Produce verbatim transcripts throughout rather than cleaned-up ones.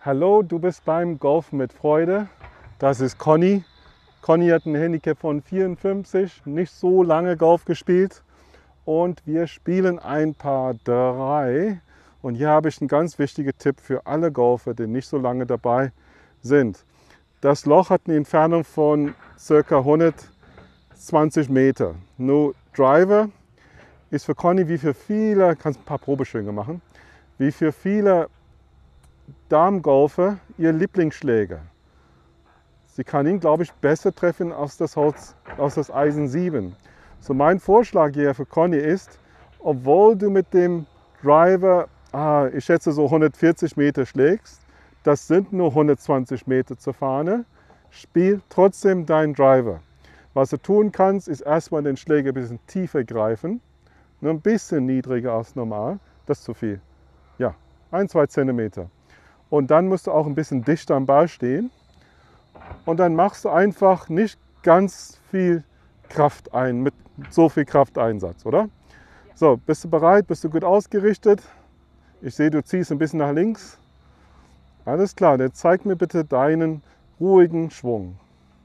Hallo, du bist beim Golf mit Freude. Das ist Conny. Conny hat ein Handicap von vierundfünfzig, nicht so lange Golf gespielt. Und wir spielen ein Paar drei. Und hier habe ich einen ganz wichtigen Tipp für alle Golfer, die nicht so lange dabei sind. Das Loch hat eine Entfernung von ca. hundertzwanzig Meter. Nur Driver ist für Conny wie für viele, kannst ein paar Probeschwünge machen, wie für viele Damengolfer ihr Lieblingsschläger. Sie kann ihn, glaube ich, besser treffen als das, Holz, als das Eisen sieben. So mein Vorschlag hier für Conny ist, obwohl du mit dem Driver, ah, ich schätze so hundertvierzig Meter schlägst, das sind nur hundertzwanzig Meter zur Fahne, spiel trotzdem deinen Driver. Was du tun kannst, ist erstmal den Schläger ein bisschen tiefer greifen, nur ein bisschen niedriger als normal, das ist zu viel. Ja, ein, zwei Zentimeter. Und dann musst du auch ein bisschen dichter am Ball stehen. Und dann machst du einfach nicht ganz viel Kraft ein, mit so viel Krafteinsatz, oder? So, bist du bereit? Bist du gut ausgerichtet? Ich sehe, du ziehst ein bisschen nach links. Alles klar, dann zeig mir bitte deinen ruhigen Schwung.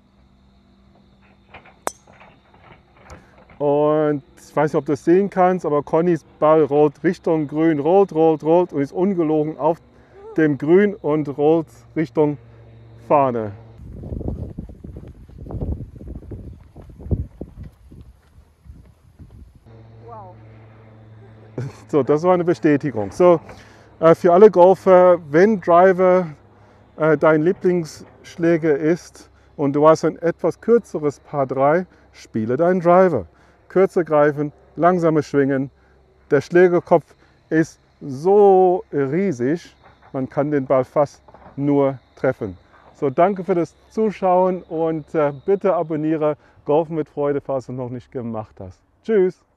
Und ich weiß nicht, ob du es sehen kannst, aber Connys Ball rollt Richtung Grün, rollt, rollt, rollt und ist ungelogen auf dem Grün und rollt Richtung Fahne. Wow. So, das war eine Bestätigung. So, äh, für alle Golfer, wenn Driver äh, dein Lieblingsschläger ist und du hast ein etwas kürzeres Paar drei, spiele deinen Driver. Kürzer greifen, langsamer schwingen. Der Schlägerkopf ist so riesig, man kann den Ball fast nur treffen. So, danke für das Zuschauen und äh, bitte abonniere Golfen mit Freude, falls du es noch nicht gemacht hast. Tschüss!